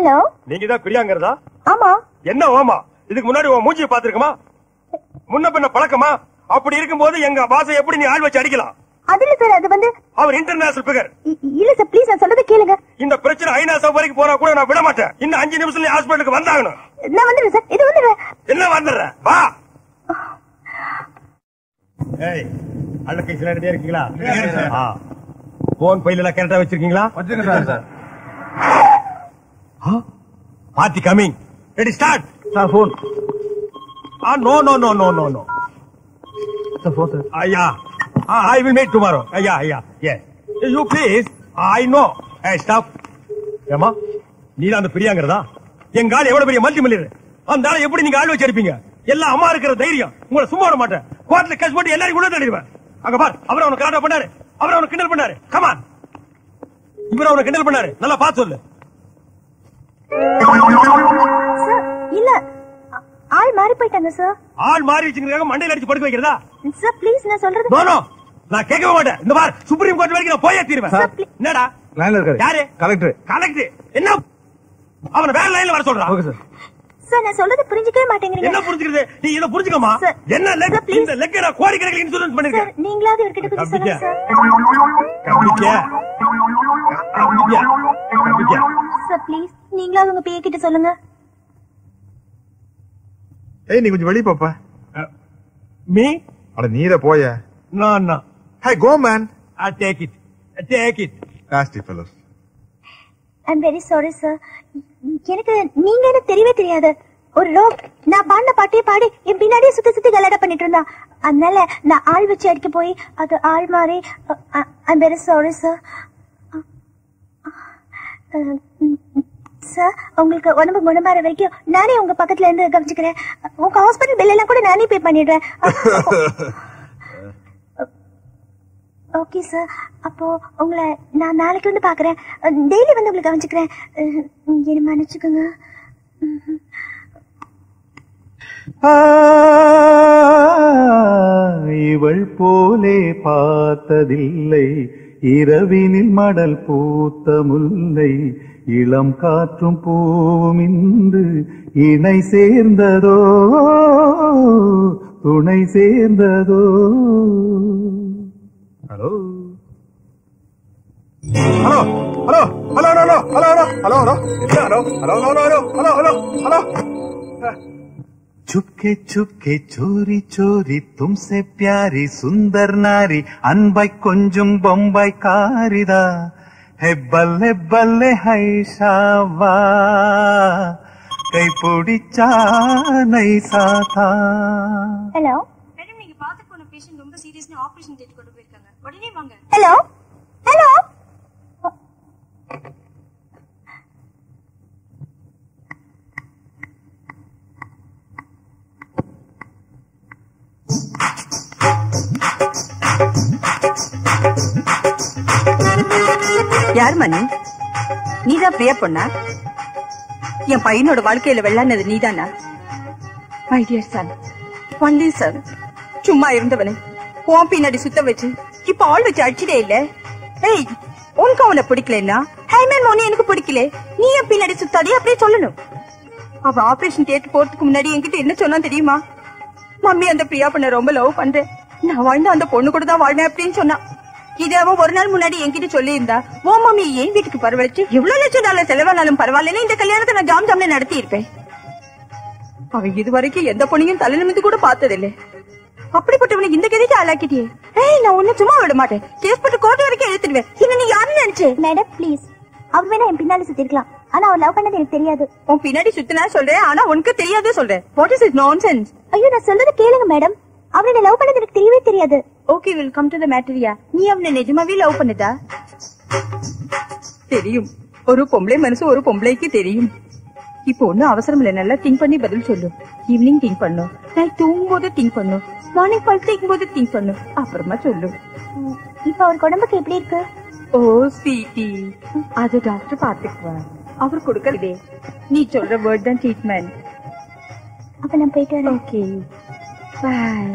Hello, நீங்க தான் பிரியாங்கிறதா? ஆமா. என்ன ஓமா? இதுக்கு முன்னாடி உன் மூஞ்சியை பாத்துருக்கமா? முன்ன பின்ன பழக்கமா? அப்படி இருக்கும்போது எங்க பாச எப்படி நீ ஆள் வச்சு அடிக்கலாம்? அது இல்ல சார், அது வந்து அவர் இன்டர்நேஷனல் பிகர். இல்ல சார், ப்ளீஸ் நான் சொல்றத கேளுங்க. இந்த பிரச்சனை ஐநா சபை வரைக்கும் போனா கூட நான் விட மாட்டேன். இன்னும் 5 நிமிஷத்துல ஹாஸ்பிட்டலுக்கு வந்தாகணும். நான் வந்துடுறேன் சார், இது வந்துடுறேன். என்ன வந்துடுறேன்? வா. ஏய், அள்ளக்கை சில ரெடியா இருக்கீங்களா? போன் பையில எல்லாம் கரெக்டா வச்சிருக்கீங்களா? வச்சிருக்கேன் sir. Party coming. Ready start. Sir phone. No no no no no no. Sir phone sir. ஐயா, I will meet tomorrow. Yeah. You please. I know. Hey, stop. ஏமா, நீ தான் அந்த பிரியாங்கிறதா? எங்க ஆள் எவ்வளவு பெரிய மல்டி மில்லியனர். அந்த ஆளை எப்படி நீங்க ஆள் வச்சு அடிப்பீங்க? எல்லாம் அம்மா இருக்கிற தைரியம். உங்களை சும்மா விட மாட்டேன். கோர்ட்ல கேஸ் போட்டு எல்லாரும் உள்ள தள்ளிடுவேன். அங்க பார், அவர் அவனை கரெக்டா பண்ணாரு. அவர் அவனை கிண்டல் பண்ணாரு. கமான். இவர் அவனை கிண்டல் பண்ணாரு. நல்லா பார்த்து சொல்லு. சார், இல்ல, ஆள் மாறி போயிட்டாங்க சார். ஆள் மாறி வச்சுக்கிறதுக்காக மண்டையில அடிச்சு படுக்க வைக்கிறதா? சார் ப்ளீஸ், நான் சொல்றது. நோ நோ, நான் கேட்கவே மாட்டேன். இந்த பார், சுப்ரீம் கோர்ட் வரைக்கும் நான் போயே தீருவேன். என்னடா லைன்ல இருக்காரு. யாரு? கலெக்டர். கலெக்டர் என்ன? அவனை வேற லைன்ல வர சொல்றான். Okay sir. சார், நான் சொல்றது புரிஞ்சுக்கவே மாட்டேங்கிறீங்க. என்ன புரிஞ்சுக்கிறது? நீ இத புரிஞ்சுக்கமா? என்ன லெக், இந்த லெக் நான் கோடிக்கணக்கில் இன்சூரன்ஸ் பண்ணிருக்கேன். சார், நீங்களாவது இவர்கிட்ட கொஞ்சம் சொல்லுங்க சார். சார் ப்ளீஸ், நீங்களாவது உங்க பிஏ கிட்ட சொல்லுங்க. ஏய், நீ கொஞ்சம் வெளிய போப்பா. மீ? அட நீரே போய. No. Hey, go man. I take it. Nasty fellows. I'm very sorry sir. எனக்கு நீங்க எனக்கு தெரியவே தெரியாது. ஒரு ரோக் நான் பாடின பாட்டே பாடி என் பின்னாடியே சுத்தி கலாட்டா பண்ணிட்டு இருந்தான். அதனால நான் ஆள் வச்சு அடிக்க போய் அது ஆள் மாறி. I'm very sorry sir. Sir, உங்களுக்கு உடம்பு குணமாற வரைக்கும் நானே உங்க பக்கத்துல இருந்து கவனிச்சுக்கிறேன். உங்க ஹாஸ்பிட்டல் பில் எல்லாம் கூட நானே பே பண்ணிடுறேன். ஓகே சார், அப்போ உங்களை நான் நாளைக்கு வந்து பாக்குறேன். டெய்லி வந்து உங்களை கவனிச்சுக்கிறேன். என்ன மன்னிச்சுக்கோங்க. இவள் போலே பார்த்ததில்லை, இரவினில் மடல் பூத்த முல்லை, இளம் காற்றும் பூவும் இன்று இணை சேர்ந்ததோ, துணை சேர்ந்ததோ. Hello hello hello hello hello hello hello hello hello hello hello hello hello. चुपके चुपके चोरी चोरी तुमसे प्यारी सुंदर नारी अनबाई कुंजुम बम्बाई कारिदा है बल्ले बल्ले है शावा कई पुड़िचा नहीं साथा. ஹலோ மேடம், நீங்க பாத்து போன பேஷண்ட் ரொம்ப சீரியஸ்னு ஆபரேஷன் டேட் கொண்டு போயிருக்காங்க. உடனே வாங்க. Hello hello. யார் மணி? நீதான் பிரியா பொண்ணா? என் பையனோட வாழ்க்கையில வெள்ளானது நீதானா? My dear son, only son. சும்மா இருந்தவனே உன் பின்னாடி சுத்த வச்சு இப்ப ஆள் வச்சு அடிச்சுட்டே இல்ல. ஏய், உனக்கு அவனை பிடிக்கலன்னா ஹைமேன் மோனி எனக்கு பிடிக்கல, நீ என் பின்னாடி சுத்தாதே அப்படியே சொல்லணும். அவ ஆபரேஷன் டேட் போறதுக்கு முன்னாடி என்கிட்ட என்ன சொன்னா தெரியுமா? மம்மி அந்த பிரியா பொண்ண ரொம்ப லவ் பண்றேன், நான் வாழ்ந்த அந்த பொண்ணு கூட தான் வாழ்வேன் அப்படின்னு சொன்னா. இது அவன் ஒரு நாள் முன்னாடி என்கிட்ட சொல்லி இருந்தா, ஓ மம்மி என் வீட்டுக்கு பரவச்சு எவ்வளவு லட்சம் டாலர் செலவானாலும் பரவாயில்ல, இந்த கல்யாணத்தை நான் ஜாம் ஜாம்ல நடத்தி இருப்பேன். அவன் இது வரைக்கும் எந்த பொண்ணையும் தலை நிமிந்து கூட பார்த்ததில்லை. அப்படிப்பட்டவனை இந்த கதைக்கு ஆளாக்கிட்டே. ஏய், நான் ஒன்னும் சும்மா விட மாட்டேன். கேஸ் போட்டு கோர்ட் வரைக்கும் எழுத்துடுவேன். என்ன நீ யாருன்னு நினைச்சே? மேடம் ப்ளீஸ், அவர் வேணா என் பின்னாடி சுத்தி இருக்கலாம், ஆனா அவர் லவ் பண்ணது எனக்கு தெரியாது. உன் பின்னாடி சுத்தினா சொல்றேன், ஆனா உனக்கு தெரியாதே சொல்றேன். What is it nonsense? ஐயோ, நான் சொல்றது கேளுங்க மேடம். அவர் என்ன லவ் பண்ணது எனக்கு தெரியவே தெரியாது. Okay, will come to the மேட்டரியா. நீ அவனை நிஜமாவே லவ் பண்ணதா? தெரியும், ஒரு பொம்பளை மனசு ஒரு பொம்பளைக்கு தெரியும். இப்போ ஒன்னும் அவசரம் இல்ல, நல்லா திங்க் பண்ணி பதில் சொல்லு. ஈவினிங் திங்க் பண்ணும், நைட் தூங்கும் போது திங்க் பண்ணும், மார்னிங் படுத்துக்கும் போது திங்க் பண்ணும், அப்புறமா சொல்லு. இப்ப அவருக்கு உடம்புக்கு எப்படி இருக்கு? ஓ ஸ்வீட்டி, அது டாக்டர் பாத்துக்குவார். அவர் கொடுக்கறதே நீ சொல்ற வேர்ட் தான் ட்ரீட்மெண்ட். அப்ப நான் போயிட்டு வரேன். Okay bye.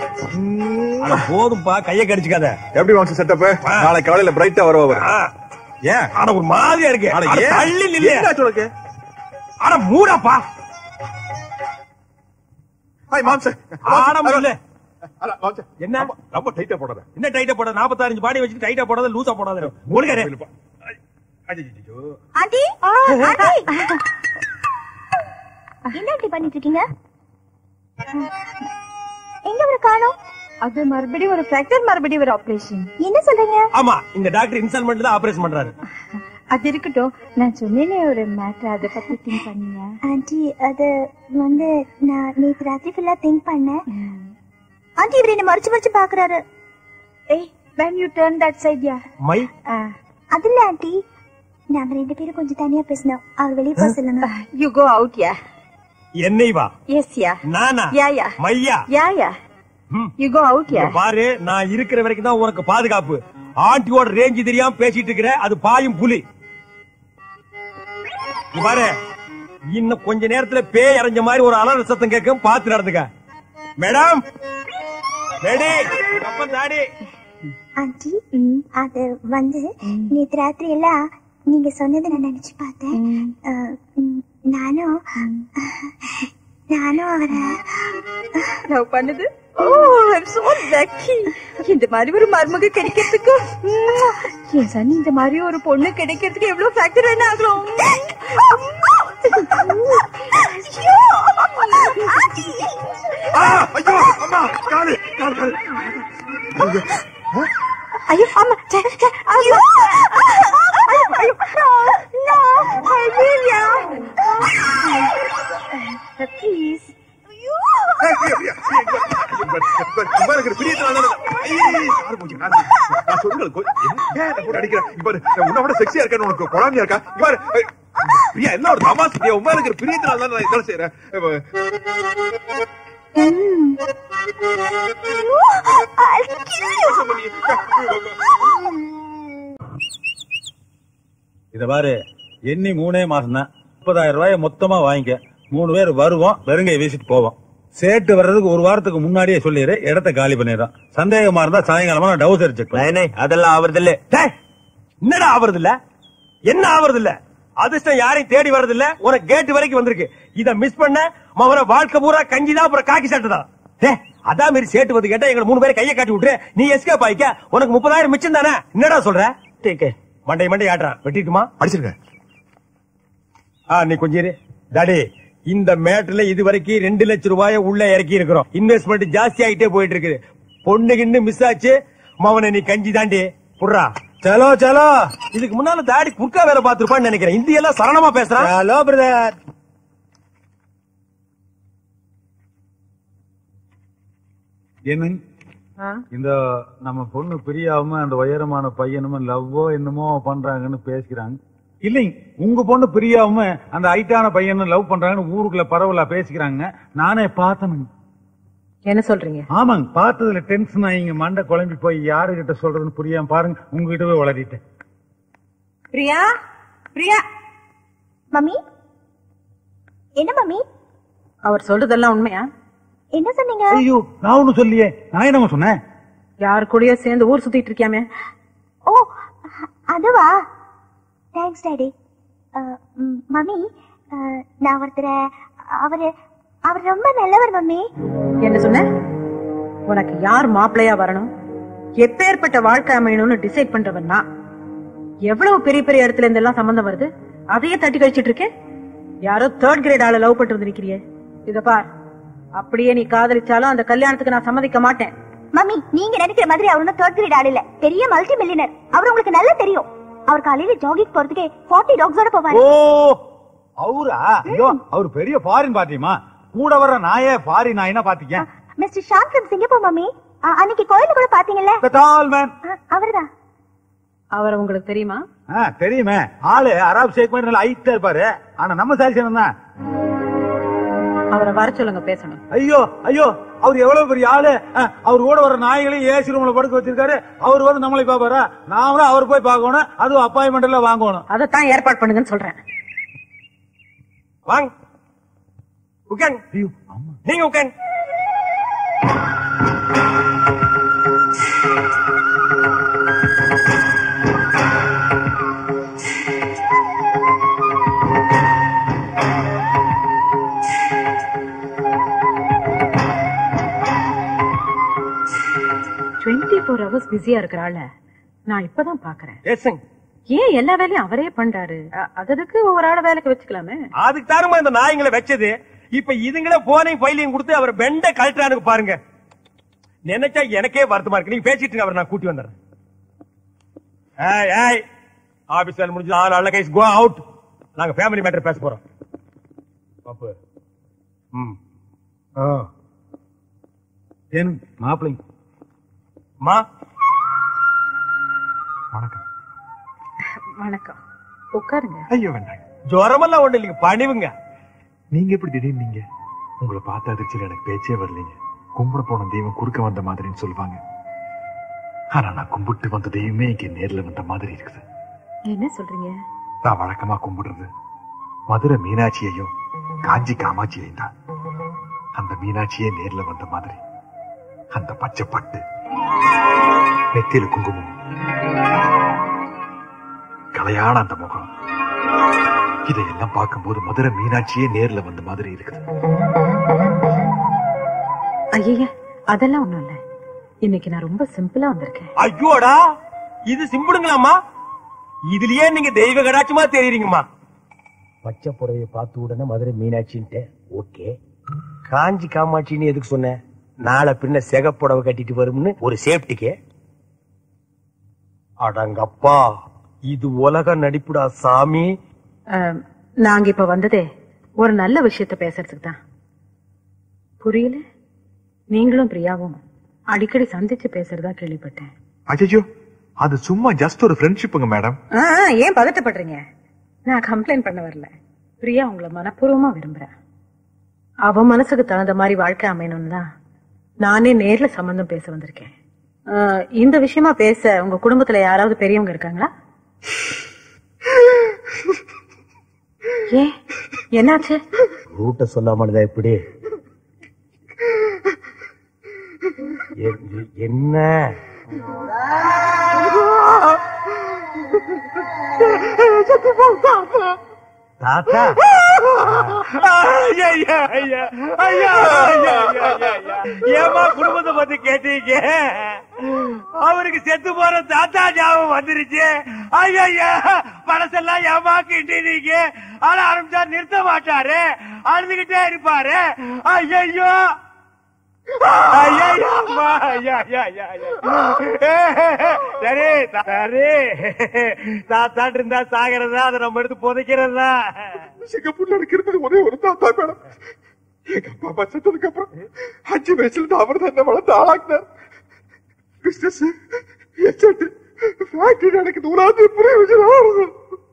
போதும்பா, கைய கடிச்சுக்காத. எப்படி வாங்க செட்டப்? நாளை காலையில பிரைட்டா வருவாரு. ஏன்? ஆனா ஒரு மாதிரியா இருக்கு. அட அட ஏன்? தள்ளி நில்லு. என்னாச்சு உனக்கு? ஆனா மூடாப்பா. ஹாய் மாம்சே. ஆடம் இல்ல. அட மாம்சே. என்ன? ரொம்ப டைட்டா போடாத. என்ன டைட்டா போட? 45 பாடி வச்சுட்டு டைட்டா போடாத, லூசா போடாத. மூடுகரே. ஐயோ. ஆண்டி ஆண்டி என்ன ஆண்டி பண்ணிட்டு இருக்கீங்க? எங்க ஒரு காணோம்? அது மறுபடியும் ஒரு ஃபிராக்சர், மறுபடியும் ஒரு ஆபரேஷன். என்ன சொல்றீங்க? ஆமா, இந்த டாக்டர் இன்ஸ்டால்மெண்ட்ல தான் ஆபரேஷன் பண்றாரு. அது இருக்கட்டும், நான் சொன்னேனே ஒரு மேட்டர், அதை பத்தி திங்க் பண்ணீங்க? ஆண்டி அது வந்து நான் நேற்று ராத்திரி ஃபுல்லா திங்க் பண்ணேன். ஆண்டி இவர் என்ன மறைச்சு மறைச்சு பாக்குறாரு. ஏய், when you turn that side, yeah. My அது இல்ல ஆண்டி, நாங்க 2 பேரும் கொஞ்சம் தனியா பேசணும். அவர் வெளியே போக சொல்லுங்க. You go out, yeah. என்னை வா. Yes, yeah. நானா? Yeah, yeah. மையா. Yeah, yeah. You go out, yeah. பாரு, நான் இருக்கிற வரைக்கும் தான் உனக்கு பாதுகாப்பு. ஆண்டியோட ரேஞ்ச் தெரியாம பேசிட்டு இருக்கிற, அது பாயும் புலி. பாரு, இன்னும் கொஞ்ச நேரத்துல பேய் அரைஞ்ச மாதிரி ஒரு அலற சத்தம் கேட்கும், பாத்து நடந்துக்க. மேடம், ரெடி, அப்பன் தாடி. ஆண்டி அது வந்து நேற்று ராத்திரி எல்லாம் நீங்க சொன்னதை நான் நினைச்சு பார்த்தேன். நானும் அவரை லவ் பண்ணுது. I'm so lucky. இந்த மாதிரி ஒரு மருமக கிடைக்கிறதுக்கு, என் சனி இந்த மாதிரி ஒரு பொண்ணு கிடைக்கிறதுக்கு எவ்வளவு ஃபேக்டர் என்ன ஆகும். ஐயோ அம்மா, காலு காலு. ஐயோ அம்மா, ஐயோ ப்ளீஸ். செக்ஸியா இருக்க உனக்கு குழந்தையா இருக்கா? பிரியா என்ன ஒரு தமாசு, உமா இருக்கிற பிரியத்தினால தான் நான் இதெல்லாம் செய்யறேன். இத பாரு, எண்ணி 3 மாசம் தான். 30,000 ரூபாய மொத்தமா வாங்கிக்க. 3 பேர் வருவோம், வெறுங்கை வீசிட்டு போவோம். சேட்டு வர்றதுக்கு ஒரு வாரத்துக்கு முன்னாடியே சொல்லிடு, இடத்த காலி பண்ணிடுறோம். சந்தேகமா இருந்தா சாயங்காலமா நான் டவுசர் செக் பண்ணேன். அதெல்லாம் ஆவறது இல்ல. என்னடா ஆவறது இல்ல? என்ன ஆவறது இல்ல? அதிர்ஷ்டம் யாரையும் தேடி வர்றது இல்ல. உனக்கு கேட் வரைக்கும் வந்திருக்கு. இத மிஸ் பண்ண மவர வாழ்க்கை பூரா கஞ்சிதான், அப்புறம் காக்கி சட்டை தான். அதான் மாரி சேட்டு வந்து கேட்டா எங்க 3 பேரை கையை காட்டி விட்டுரு, நீ எஸ்கேப் ஆயிக்க. உனக்கு 30,000 மிச்சம் தானே. என்னடா சொல்ற? மண்டை ஆட்டுறான். வெட்டிட்டுமா? அடிச்சிருக்க. நீ கொஞ்சம் இரு. டாடி, இந்த மேட்டர்ல இதுவரைக்கும் 2 லட்சம் ரூபாய உள்ள இறக்கி இருக்கிறோம். இன்வெஸ்ட்மெண்ட் ஜாஸ்தி ஆகிட்டே போயிட்டு இருக்குது. பொண்ணு கிண்ணு மிஸ் ஆச்சு, மவனை நீ கஞ்சி தாண்டி புடுறா. சலோ சலோ. இதுக்கு முன்னால தாடி குர்க்கா வேலை பார்த்திருப்பான்னு நினைக்கிறேன். இந்திய எல்லாம் சரணமா பேசுறான். Hello brother. என்ன இந்த நம்ம பொண்ணு பிரியாம அந்த உயரமான பையனும் லவ்வோ என்னமோ பண்றாங்கன்னு பேசிக்கிறாங்க. இல்லைங்க, உங்க பொண்ணு பிரியாம அந்த ஹைட்டான பையனும் லவ் பண்றாங்கன்னு ஊருக்குள்ள பரவலா பேசிக்கிறாங்க. நானே பார்த்தனுங்க. என்ன சொல்றீங்க? ஆமாங்க, பார்த்ததுல டென்ஷன் ஆகிங்க, மண்டை குழம்பி போய் யாருகிட்ட சொல்றதுன்னு புரியாம பாருங்க, உங்ககிட்ட போய் வளரிட்டேன். பிரியா, பிரியா. மம்மி, என்ன மம்மி? அவர் சொல்றதெல்லாம் உண்மையா? என்ன சொன்னீங்க? ஐயோ, நான் ஒண்ணும் சொல்லியே. நான் என்னமா சொன்னேன்? யாரு கூடயே சேர்ந்து ஊர் சுத்திட்டு இருக்கியாமே. ஓ அதுவா? Thanks daddy. மம்மி, நான் ஒருத்தர, அவர் ரொம்ப நல்லவர் மம்மி. என்ன சொன்ன? உனக்கு யார் மாப்பிள்ளையா வரணும், எப்பேற்பட்ட வாழ்க்கை அமையணும்னு டிசைட் பண்றவன் நான். எவ்வளவு பெரிய பெரிய இடத்துல இருந்தெல்லாம் சம்பந்தம் வருது, அதையே தட்டி கழிச்சிட்டு இருக்கேன். யாரோ 3rd கிரேட் ஆள லவ் பண்ணிட்டு வந்து நிக்கிறியே. இத பார், அப்படியே நீ காதலிச்சாலும் அந்த கல்யாணத்துக்கு நான் சம்மதிக்க மாட்டேன். மம்மி, நீங்க நினைக்கிற மாதிரி அவர் 3rd கிரேட் ஆள் இல்ல, பெரிய மல்டி மில்லியனர். அவர் உங்களுக்கு நல்லா தெரியும். அவர் காலையில ஜாகிங் போறதுக்கு 40 டாக்ஸோட போவாரு. ஓ அவரா? ஐயோ, அவர் பெரிய ஃபாரின் பார்ட்டிமா. கூட வர நாயே ஃபாரின் நாயினா பாத்தீங்க. Mister Shaan from Singapore mummy. அன்னைக்கு கோயில கூட பாத்தீங்கல்ல, அவர்தான். அவர் உங்களுக்கு தெரியுமா? தெரியுமே. ஆளு அராப் ஷேக் மாதிரி நல்லா ஹைட்டா இருப்பாரு. ஆனா நம்ம சாரிசனம் தான். அவரை வர சொல்லுங்க, பேசணும். ஐயோ ஐயோ, அவர் எவ்வளவு பெரிய ஆளு. அவர் கூட வர நாய்களையும் ஏசி ரூம்ல படுக்க வச்சிருக்காரு. அவர் வந்து நம்மளை பாப்பாரா? நாமளும் அவர் போய் பார்க்கணும், அதுவும் அப்பாயின்மெண்ட் எல்லாம் வாங்கணும். அதைத்தான் ஏற்பாடு பண்ணுங்கன்னு சொல்றேன். வாங்க உட்கான். நீங்க உட்கான். சப்போஸ் பிஸியா இருக்கிற ஆள நான் இப்பதான் பாக்குறேன். ஏசங்க ஏன் எல்லா வேலையும் அவரே பண்றாரு? அதுக்கு ஒரு ஆள வேலைக்கு வச்சுக்கலாமே. அதுக்கு தாருமா இந்த நாய்ங்களை வச்சது. இப்ப இதுங்களே போனையும் ஃபைலையும் கொடுத்து அவர் பெண்ட கழட்டானுக்கு பாருங்க. நினைச்சா எனக்கே வருத்தமா இருக்கு. நீங்க பேசிட்டு அவர் நான் கூட்டி வந்துடுறேன். ஆபீஸ் வேலை முடிஞ்சு ஆல் அல்ல கைஸ் கோ அவுட். நாங்க ஃபேமிலி மேட்டர் பேச போறோம். பாப்பு ஏன் மாப்பிள்ளைங்க மா வணக்கம். வணக்கம், உட்காருங்க. ஐயோ வேண்டாம். ஜுரமெல்லாம் ஒண்ணு இல்லைங்க, பணிவுங்க. நீங்க எப்படி திடீர்னு நீங்க? உங்களை பார்த்த அதிர்ச்சியில் எனக்கு பேச்சே வரலீங்க. கும்பிட போன தெய்வம் குறுக்க வந்த மாதிரின்னு சொல்லுவாங்க. ஆனா நான் கும்பிட்டு வந்த தெய்வமே இங்க நேர்ல வந்த மாதிரி இருக்குது. என்ன சொல்றீங்க? நான் வழக்கமா கும்பிடுறது மதுரை மீனாட்சியையும் காஞ்சி காமாட்சியையும் தான். அந்த மீனாட்சியே நேர்ல வந்த மாதிரி அந்த பச்சை பட்டு, நெத்தியில குங்குமம், கலையான அந்த முகம், இதையெல்லாம் பார்க்கும்போது மதுரை மீனாட்சியே நேர்ல வந்த மாதிரி இருக்குது. ஐயா, அதெல்லாம் ஒண்ணும் இல்ல. இன்னைக்கு நான் ரொம்ப சிம்பிளா வந்திருக்கேன். ஐயோடா, இது சிம்பிளுங்களாமா? இதுலயே நீங்க தெய்வ கடாட்சமா தெரியுறீங்கம்மா. பச்சை புடவைய பார்த்து உடனே மதுரை மீனாட்சின்ட்டு ஓகே. காஞ்சி காமாட்சின்னு எதுக்கு சொன்ன? நாளை பின்ன செகப்புடவை கட்டிட்டு வரும்னு ஒரு சேஃப்டிக்கு. அடங்கப்பா, இது உலக நடிப்புடா சாமி. நாங்க இப்ப வந்ததே ஒரு நல்ல விஷயத்த பேசுறதுக்கு தான். புரியல? நீங்களும் பிரியாவும் அடிக்கடி சந்திச்சு பேசுறதா கேள்விப்பட்டேன். அஜயோ, அது சும்மா ஜஸ்ட் ஒரு ஃப்ரெண்ட்ஷிப்புங்க மேடம். ஏன் பதட்டப்படுறீங்க? நான் கம்ப்ளைண்ட் பண்ண வரல. பிரியா உங்களை மனப்பூர்வமா விரும்புறேன். அவ மனசுக்கு தகுந்த மாதிரி வாழ்க்கை அமையணும்னு தான் நானே நேர்ல சம்பந்தம் பேச வந்திருக்கேன். இந்த விஷயமா பேச உங்க குடும்பத்துல யாராவது பெரியவங்க இருக்காங்களா? ஏன், என்னாச்சு? ரூட்ட சொல்லாமலதா எப்படி? என்ன தாத்தா? ஏமா குடும்பத்தை பத்தி கேட்டீங்க? அவருக்கு செத்து போற தாத்தா ஞாபகம் வந்துருச்சு. ஐயா, பழசெல்லாம் ஏமா கிட்டீங்க? ஆனா ஆரம்பிச்சா நிறுத்த மாட்டாரு, அழுதுகிட்டே இருப்பாரு. ஐயோ சரி சரி, தாத்தாட்டு இருந்தா சாகிறதா, அதை நம்ம எடுத்து புதைக்கிறதா? சிங்கப்பூர்ல இருக்கிறது ஒரே ஒரு தாத்தா மேடம். எங்க அப்பா அம்மா செத்ததுக்கு அப்புறம் 5 வயசுல இருந்து அவர் தான் என்ன வளர்த்து ஆளாக்குனார். பிசினஸ் ஃபேக்டரி எனக்கு தூராது பிரயோஜனம்.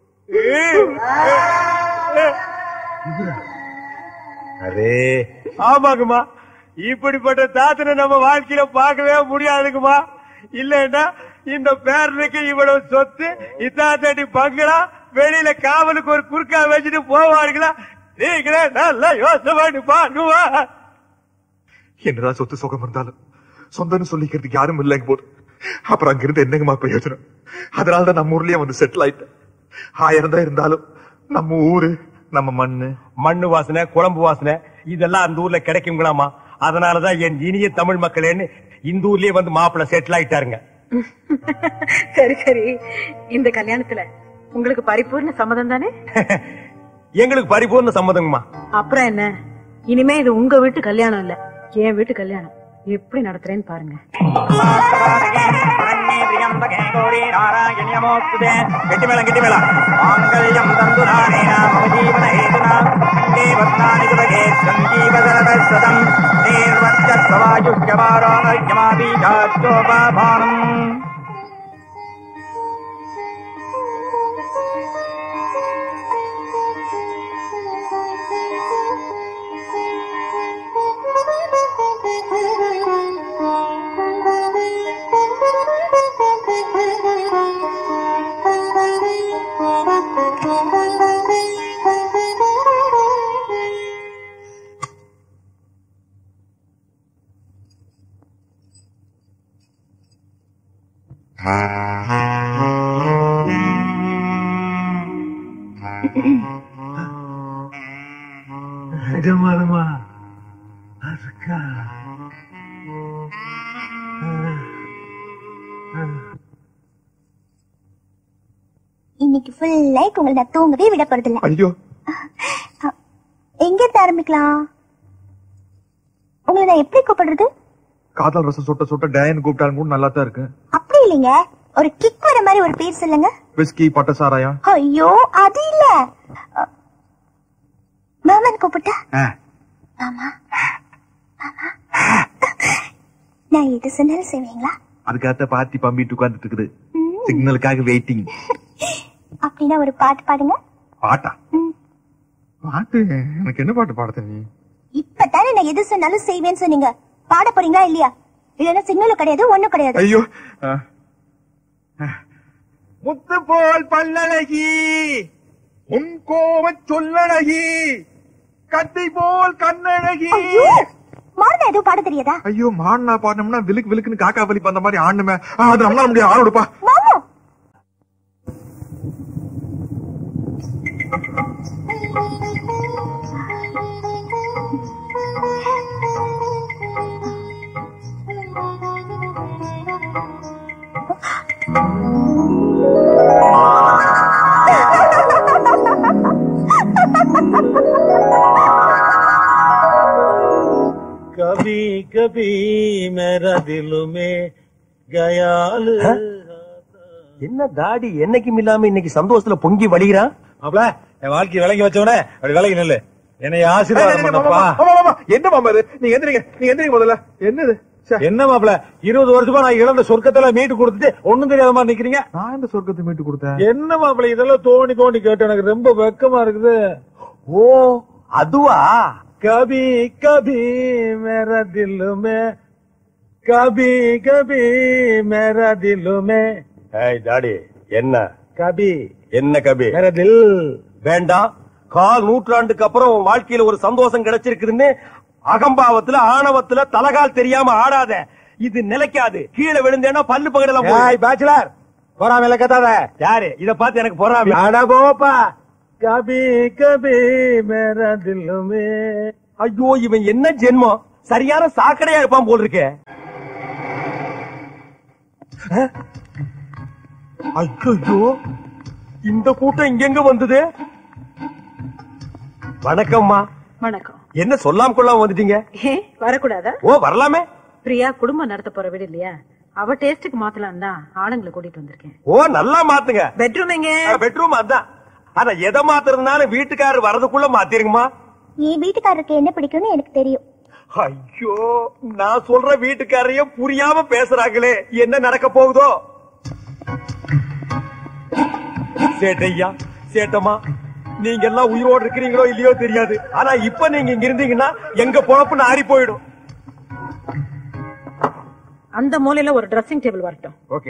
அரே ஆமாங்கம்மா, இப்படிப்பட்ட தாத்தனை நம்ம வாழ்க்கையில பார்க்கவே முடியாதுக்குமா. இல்லன்னா இந்த பேரனுக்கு இவ்வளவு சொத்து, இத்தாத்தடி பங்களா, வெளியில காவலுக்கு ஒரு குறுக்கா வச்சுட்டு போவார்களா? நீங்களே நல்லா யோசனை பண்ணி பாருவா. என்னதான் சொத்து சுகம் இருந்தாலும் சொந்தம்னு சொல்லிக்கிறதுக்கு யாரும் இல்லைங்க போது அப்புறம் அங்கிருந்து என்னங்கம்மா பிரயோஜனம்? அதனாலதான் நம்ம ஊர்லயே வந்து செட்டில் ஆயிட்டேன். 1000 தான் இருந்தாலும் நம்ம ஊரு, நம்ம மண்ணு வாசனை, குழம்பு வாசனை இதெல்லாம் அந்த ஊர்ல கிடைக்குங்களாமா. அதனாலதான் என் இனிய தமிழ் மக்களேன்னு இந்த ஊர்லயே வந்து மாப்பிள்ள செட்டில் ஆயிட்டாருங்க. சரி சரி, இந்த கல்யாணத்துல உங்களுக்கு பரிபூர்ண சம்மதம் தானே? எங்களுக்கு பரிபூர்ண சம்மதங்கம்மா. அப்புறம் என்ன, இனிமே இது உங்க வீட்டு கல்யாணம் இல்ல, என் வீட்டு கல்யாணம். எப்படி நடத்துறேன்னு பாருங்க. கெட்டி மேளம் கெட்டி மேளம். நிஜமாலுமா? அதுக்கா இன்னைக்கு ஃபுல் லைக் உங்களை நான் தூங்கவே விட போறதில்ல. ஐயோ, எங்க இருந்து ஆரம்பிக்கலாம்? உங்களை நான் எப்படி கூப்பிடுறது? காதல் ரசம் சுட்ட சுட்ட டேன் கூப்பிட்டாலும் கூட நல்லா தான் இருக்கு. அப்படி இல்லைங்க, ஒரு கிக் வர மாதிரி ஒரு பேர் சொல்லுங்க. விஸ்கி பட்டசாராயா? ஐயோ அது இல்ல. மாமன் கூப்பிட்டா? மாமா நான் எது சொன்னாலும் செய்வீங்களா? அதுக்காக பாத்தி பம்பிட்டு உட்கார்ந்துட்டு இருக்குது. சிக்னலுக்காக வெயிட்டிங். அப்படின்னா ஒரு பாட்டு பாடுங்க. பாட்டா? பாட்டு? எனக்கு என்ன பாட்டு பாட தெரியும்? இப்பதானே நான் எது சொன்னாலும் செய்வேன்னு சொன்னீங்க. பாட போறீங்களா இல்லையா? இல்லன்னா சிக்னலும் கிடையாது, ஒண்ணும் கிடையாது. ஐயோ, முத்து போல் பல்லழகி, உன் கோவ சொல்லழகி, கத்தை போல் கண்ணழகி. மாறினா எதுவும் பாட தெரியாதா? ஐயோ, மாடினா பாடணும்னா விலுக்கு விலுக்குன்னு காக்கா வலி அந்த மாதிரி ஆடணுமே. அது நம்மளால முடியாது. ஆளோடுப்பா. कभी कभी मेरा दिल में गयाल. என்ன தாடி என்னைக்கும் இல்லாம இன்னைக்கு சந்தோஷத்துல பொங்கி வலிகிறான். அப்பல என் வாழ்க்கை விலகி வச்சவனே அப்படி விலகி நில்லு. என்னை ஆசீர்வாதம் பண்ணப்பா. என்ன மாமா இது? நீங்க எந்திரிங்க முதல்ல. என்னது? என்ன மாப்பிள 20 வருஷமா நான் இழந்த சொர்க்கத்துல மீட்டு கொடுத்துட்டு ஒண்ணும் தெரியாத மாதிரி நிக்கிறீங்க. நான் இந்த சொர்க்கத்தை மீட்டு கொடுத்தேன். என்ன மாப்பிள இதெல்லாம் தோண்டி தோண்டி கேட்டு எனக்கு ரொம்ப வெக்கமா இருக்குது. ஓ அதுவா? कभी कभी मेरा दिल में, कभी कभी मेरा दिल में. ஏய் தாடி என்ன कभी என்ன கபி? मेरा दिल. வேண்டாம். கால் நூற்றாண்டுக்கு அப்புறம் உன் வாழ்க்கையில ஒரு சந்தோஷம் கிடைச்சிருக்குதுன்னு அகம்பாவத்துல ஆணவத்துல தலகால் தெரியாம ஆடாத. இது நிலைக்காது. கீழே விழுந்தேன்னா பல்லு பகடலாம். பேச்சுலர் பொறாம இல்ல கத்தாத. யாரு இத பார்த்து எனக்கு பொறாம? அட போப்பா. कभी कभी मेरा दिल में. ஐயோ இவன் என்ன ஜென்மம்? சரியான சாக்கடையா இருப்பான் போல் இருக்கே. ஐயோ இந்த கூட்டம் இங்கெங்க வந்தது? வணக்கம்மா. வணக்கம். என்ன சொல்லாம கொள்ளாம வந்துட்டீங்க? வரக்கூடாதா? ஓ வரலாமே. பிரியா குடும்பம் நடத்த போற வீடு இல்லையா, அவ டேஸ்டுக்கு மாத்தலாம் தான் ஆளுங்களை கூட்டிட்டு வந்திருக்கேன். ஓ நல்லா மாத்துங்க. பெட்ரூம் எங்க? பெட்ரூம் அதான். ஆனா எதை மாத்துறதுனால வீட்டுக்காரர் வரதுக்குள்ள மாத்திருங்கம்மா. என் வீட்டுக்காரருக்கு என்ன பிடிக்கும்னு எனக்கு தெரியும். ஐயோ நான் சொல்ற வீட்டுக்காரையும் புரியாம பேசுறாங்களே, என்ன நடக்க போகுதோ? சேட்டையா சேட்டமா, நீங்க எல்லாம் உயிரோடு இருக்கிறீங்களோ இல்லையோ தெரியாது. ஆனா இப்ப நீங்க இங்க இருந்தீங்கன்னா எங்க பொழப்பு நாரி போயிடும். அந்த மூலையில ஒரு ட்ரெஸ்ஸிங் டேபிள் வரட்டும். ஓகே.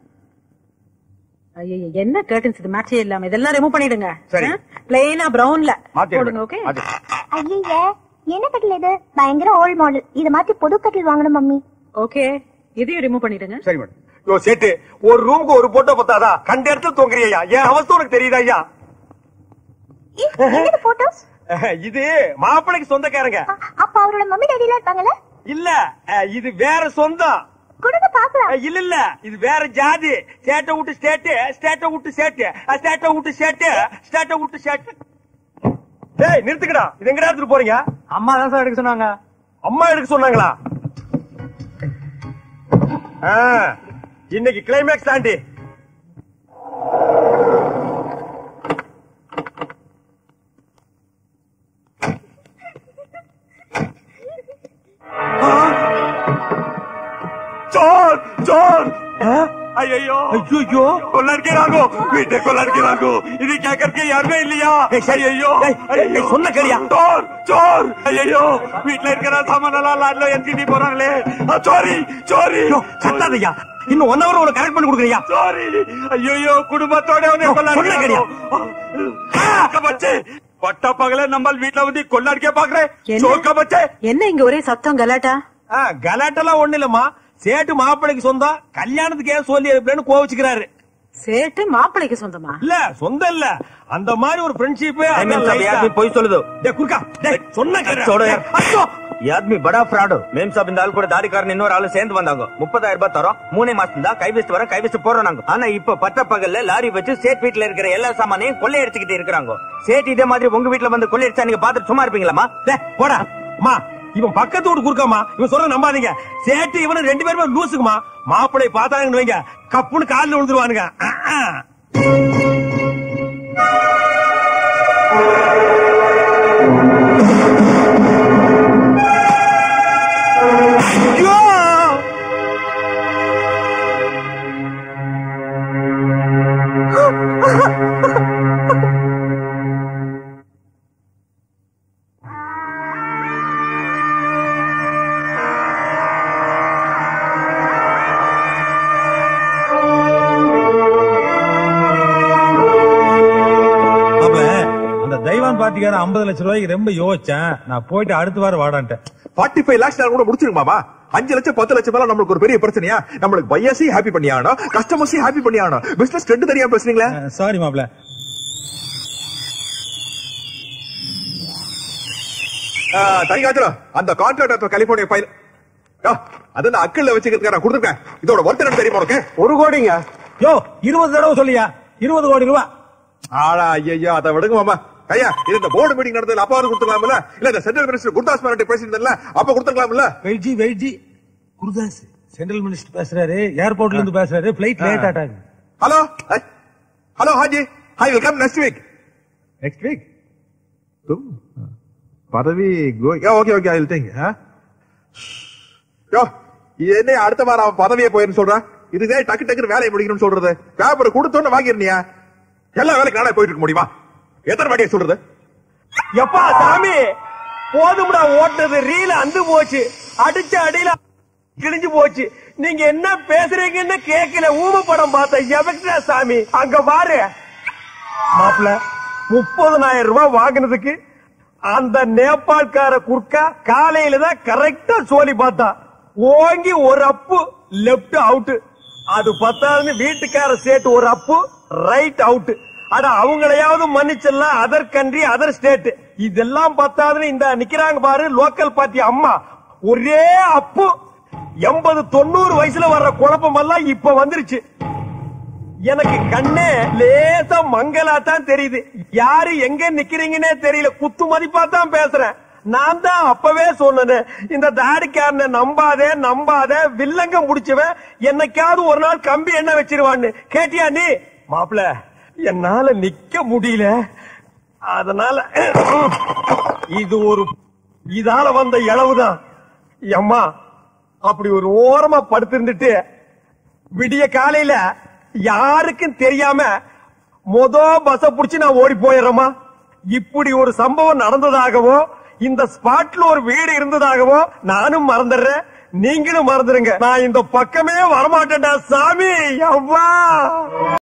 ஐயோ என்ன கர்டன்ஸ் இது மேட்சே இல்லாம இதெல்லாம் ரிமூவ் பண்ணிடுங்க. சரி. பிளெயினா பிரவுன்ல போடுங்க. ஓகே. ஐயோ என்ன கட்டில் இது? பயங்கர ஓல்ட் மாடல். இத மாத்தி புது கட்டில் வாங்கணும் மம்மி. ஓகே இதையும் ரிமூவ் பண்ணிடுங்க. சரி மேடம். யோ சேட்டு ஒரு ரூமுக்கு ஒரு போட்டோ பத்தாதா? கண்ட இடத்துல தூங்குறியா? என் அவஸ்தை உனக்கு தெரியுதா ஐயா? என்னது போட்டோஸ்? இது மாப்பிளைக்கு சொந்தக்காரங்க. அப்ப அவரோட மம்மி டாடி எல்லாம் இருப்பாங்கல்ல? இல்ல இது வேற சொந்தம். கொடுங்க பாக்கலாம். இல்ல இல்ல இது வேற ஜாதி. ஸ்டேட்ட விட்டு ஸ்டேட்டு, ஸ்டேட்ட விட்டு ஸ்டேட்டு, ஸ்டேட்ட விட்டு ஸ்டேட்டு, ஸ்டேட்ட விட்டு ஸ்டேட்டு. டேய் நிறுத்துக்கடா. இது எங்கடா எடுத்துட்டு போறீங்க? அம்மா தான் சார் எடுக்க சொன்னாங்க. அம்மா எடுக்க சொன்னாங்களா? இன்னைக்கு கிளைமேக்ஸ் தாண்டி. चोर चोर. ஐயோ ஐயோ கொள்ளடிக்கிறாங்கோ. வீட்டை கொள்ளடிக்கிறாங்கோ. இது கேட்கறதுக்கு யாருமே இல்லையா? ஐயோ சொன்ன கரியா? சோர் சோர். ஐயோ வீட்டுல இருக்கிற சாமானெல்லாம் லாட்ல என்கிட்ட போறாங்களே. சோரி சோரி. சத்தாதையா இன்னும் 1 hour ஒரு கரெக்ட் பண்ணி கொடுக்குறியா? சோரி. ஐயோ குடும்பத்தோட கொள்ளடிக்கிறாங்க. பச்சே பட்டா பகல நம்ம வீட்டுல வந்து கொள்ளடிக்க பாக்குறேன். என்ன இங்க ஒரே சத்தம் கலாட்டா? கலாட்டெல்லாம் ஒண்ணு இல்லம்மா. சேட்டு மாப்பிளைக்கு சொந்தம். கல்யாணத்துக்கு ஏன் சொல்லி இருப்பேன்னு கோவிச்சுக்கிறாரு. சேட்டு மாப்பிளைக்கு சொந்தமா? இல்ல சொந்தம் இல்ல, அந்த மாதிரி ஒரு ஃப்ரெண்ட்ஷிப். போய் சொல்லுது. குறுக்கா சொன்ன ஆத்மி படா ஃப்ராடு. மேம் சாப் இந்த ஆள் கூட தாடிக்காரன் இன்னொரு ஆளு சேர்ந்து வந்தாங்க. 30,000 ரூபாய் தரோம், 3 மாசம் தான் கைவச்சு வர கைவச்சு போறோம் நாங்க. ஆனா இப்ப பட்ட பகல்ல லாரி வச்சு சேட் வீட்டுல இருக்கிற எல்லா சாமானையும் கொள்ளை எடுத்துக்கிட்டு இருக்காங்க. சேட் இதே மாதிரி உங்க வீட்டுல வந்து கொள்ளை அடிச்சா நீங்க பாத்துட்டு சும்மா இருப்பீங்களாமா? போடா மா, இவன் பக்கத்து வீட்டு குறுக்காமா, இவன் சொல்ற நம்பாதீங்க. சேட்டு இவனு 2 பேருமே லூசுக்குமா. மாப்பிளை பார்த்தாங்கன்னு வைங்க, கப்புன்னு காலில் விழுந்துருவானுங்க. பாட்டிக்கார 50 லட்சம் ரூபாய்க்கு ரொம்ப யோசிச்சேன். நான் போயிட்டு அடுத்த வாரம் வாடான்ட்டேன். 45 lakhs கூட முடிச்சிருமாமா. 5 லட்சம் 10 லட்சம் மேல நம்மளுக்கு ஒரு பெரிய பிரச்சனையா? நம்மளுக்கு பையர்ஸையும் ஹாப்பி பண்ணி ஆகணும், கஸ்டமர்ஸையும் ஹாப்பி பண்ணி ஆகணும். பிசினஸ் ட்ரெண்ட் தெரியாம பேசுறீங்களா? சாரி மாப்ள. தனிகாத்திர அந்த கான்ட்ராக்ட் கலிபோர்னியா ஃபைல் அது நான் அக்கல்ல வச்சுக்கிறதுக்கு நான் கொடுத்துருக்கேன். இதோட ஒர்த் என்ன தெரியுமா உனக்கு? 1 கோடிங்க. யோ 20 தடவை சொல்லியா? 20 கோடி ரூபாய். ஆளா ஐயா, அதை விடுங்க மாமா. ஐயா, இது இந்த போர்டு மீட்டிங் நடந்ததுல அப்பா கொடுத்துக்கலாம்ல? இல்ல இந்த சென்ட்ரல் மினிஸ்டர் குர்தாஸ் மேரட்டி பேசியிருந்தல அப்ப கொடுத்துக்கலாம்ல? வெயிட்ஜி குர்தாஸ் சென்ட்ரல் மினிஸ்டர் பேசுறாரு, ஏர்போர்ட்ல இருந்து பேசுறாரு, பிளைட் லேட் ஆட்டாங்க. Hello Haji, I will come next week. Next week பதவி ஓகே ஐ வில் திங்க். யோ என்ன அடுத்த வாரம் அவன் பதவியே போயிருன்னு சொல்றான். இதுவே டக்கு டக்குன்னு வேலையை முடிக்கணும்னு சொல்றது. பேப்பர் கொடுத்தோன்னு வாங்கிருந்தியா? எல்லா வேலைக்கு நானே போயிட்டு இருக்க முடியுமா? எத்தனை வாட்டியை சொல்றது? எப்பா சாமி போதும்டா, ஓட்டுறது ரீல அந்து போச்சு, அடிச்ச அடியில கிழிஞ்சு போச்சு. நீங்க என்ன பேசுறீங்கன்னு கேட்கல. ஊம படம் பார்த்த எவக்டா சாமி. அங்க பாரு மாப்பிள, 30,000 ரூபாய் வாங்கினதுக்கு அந்த நேபாள்கார குர்க்கா காலையில தான் கரெக்டா சோலி பார்த்தா. ஓங்கி ஒரு அப்பு லெப்ட் அவுட். அது பத்தாதுன்னு வீட்டுக்கார சேட்டு ஒரு அப்பு ரைட் அவுட். அட அவங்களையாவது மன்னிச்சிடலாம், அதர் கண்ட்ரி அதர் ஸ்டேட். இதெல்லாம் பத்தாதுன்னு இந்த நிக்கிறாங்க பாரு லோக்கல் பார்ட்டி அம்மா, ஒரே அப்பு. 80-90 வயசுல வர்ற குழப்பம் எல்லாம் இப்ப வந்துருச்சு. எனக்கு கண்ணே லேசா மங்கலாத்தான் தெரியுது. யாரு எங்க நிக்கிறீங்கன்னே தெரியல. குத்து மதிப்பா தான் பேசுறேன். நான் தான் அப்பவே சொன்னேன், இந்த தாடிக்காரனை நம்பாத வில்லங்க முடிச்சவன் என்னைக்காவது ஒரு நாள் கம்பி என்ன வச்சிருவான்னு. கேட்டியா நீ? மாப்பிள என்னால நிக்க முடியல, அதனால இது ஒரு இதால வந்த இளவுதான். அம்மா அப்படி ஒரு ஓரமா படுத்திருந்துட்டு விடிய காலையில யாருக்கும் தெரியாம பஸ் புடிச்சு நான் ஓடி போயிடுறேமா. இப்படி ஒரு சம்பவம் நடந்ததாகவோ இந்த ஸ்பாட்ல ஒரு வீடு இருந்ததாகவோ நானும் மறந்துடுறேன், நீங்களும் மறந்துருங்க. நான் இந்த பக்கமே வரமாட்டேன்டா சாமி. அவ்வா